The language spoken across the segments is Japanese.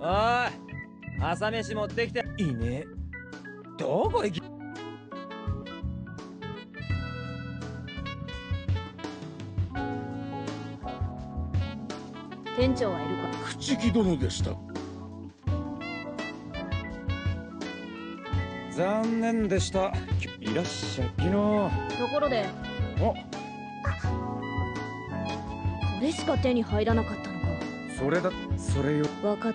おい、朝飯持ってきて。いねえ。どこ行き。 店長はいるか。 朽木殿でした。 残念でした。いらっしゃい。昨日。 ところで、 お、 これしか手に入らなかったのか。 それだ。それよ。 わかっ。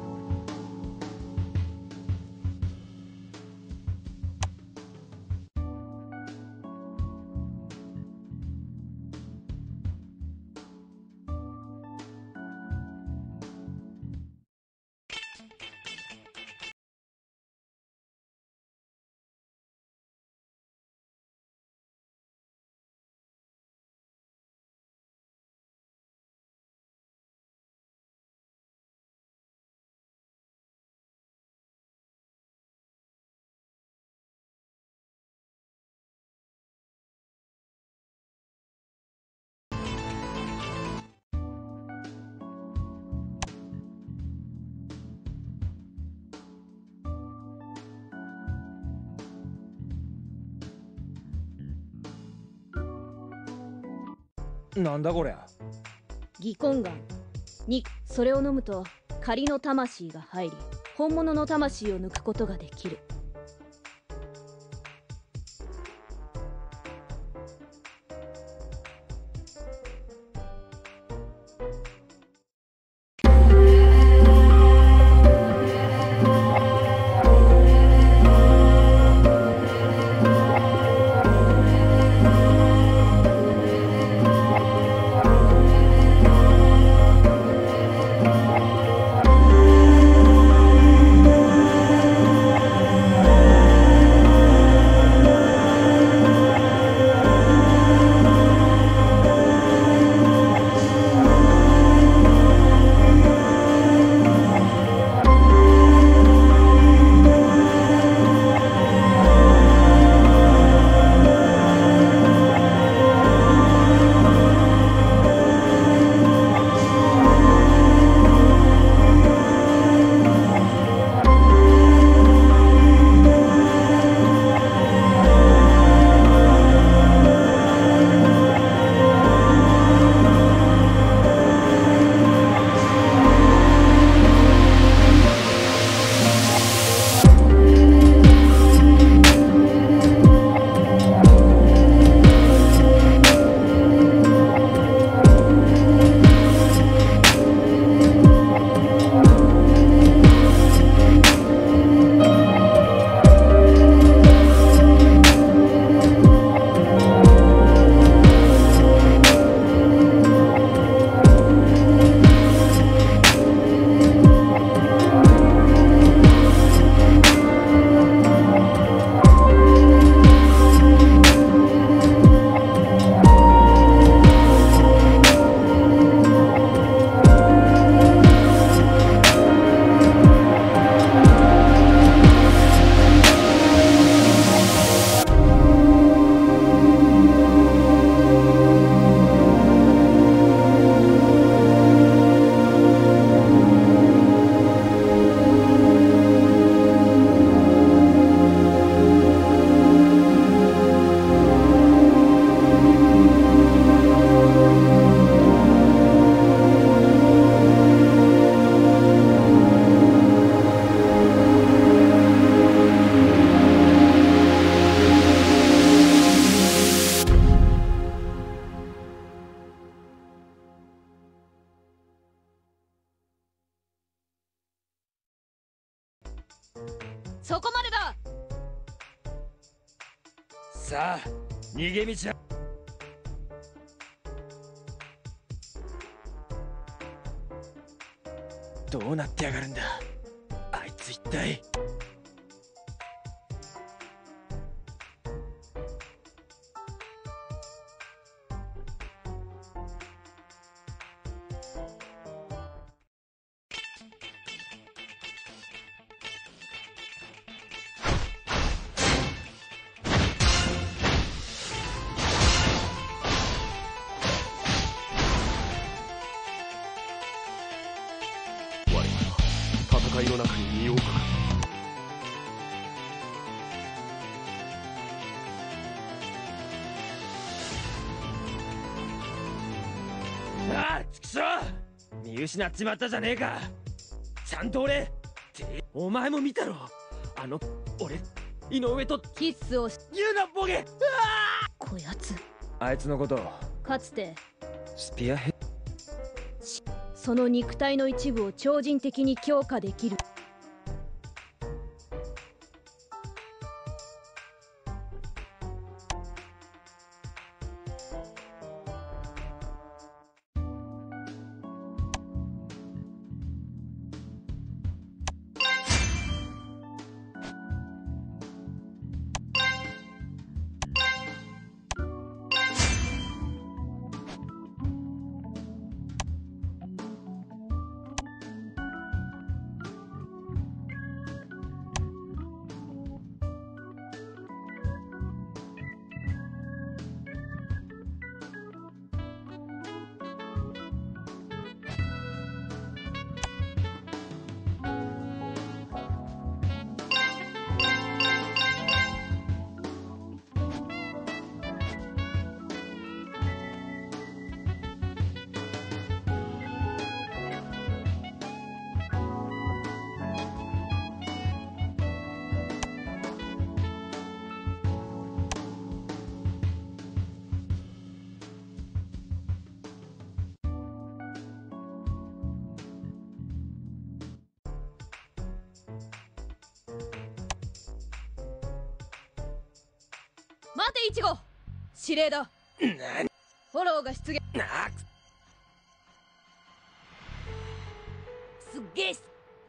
なんだこりゃ。 義根丸に、それを飲むと仮の魂が入り、本物の魂を抜くことができる。そこまでだ。 さあ、逃げ道は。どうなってやがるんだ、あいつ一体。 戦の中に身を置く。 ああ、ちくしょう、見失っちまったじゃねえか。ちゃんと俺ってお前も見たろ、俺井上とキスをし言うなボケ。 こやつ。 あいつのことかつてスピアヘッその肉体の一部を超人的に強化できる。待てイチゴ、指令だ。フォローが出現。すっげえ。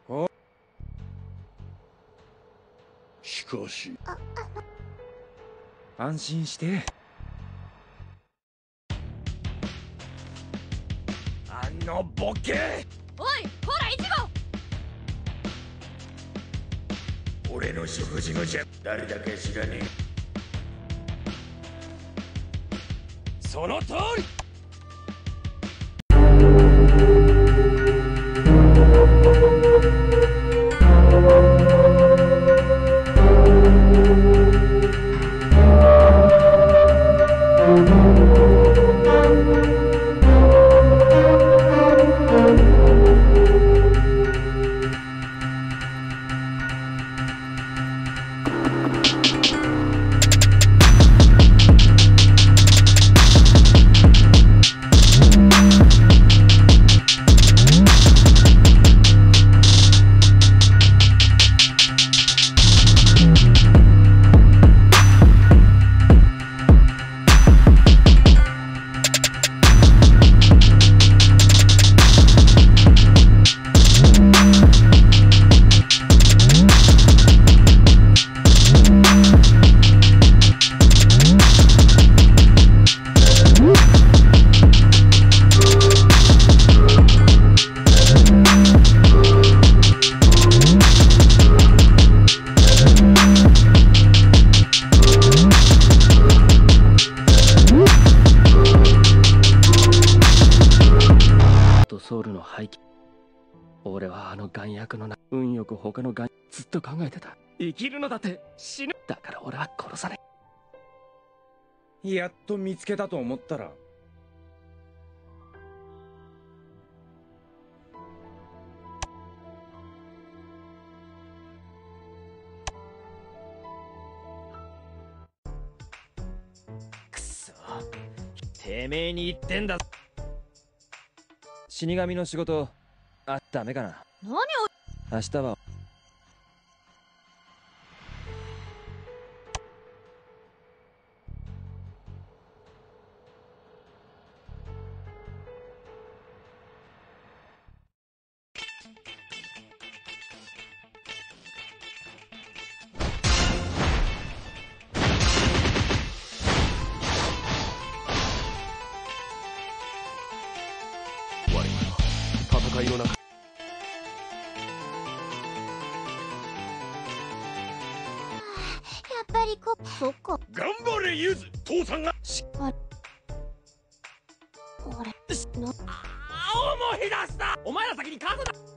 しかし安心して。ボケ。 おいほらイチゴ。 俺の食事のじゃ誰だか知らねえ。 その通り。 ソウルの廃棄。俺はあの眼薬の運よく他の眼ずっと考えてた。生きるのだって死ぬ。だから俺は殺さない。 やっと見つけたと思ったら。くそ、てめえに言ってんだ。死神の仕事ダメかな。 何を。 明日は戦いの中。 やっぱりそっか。 頑張れユズ、父さんが俺思い出した。お前ら先にカードだ。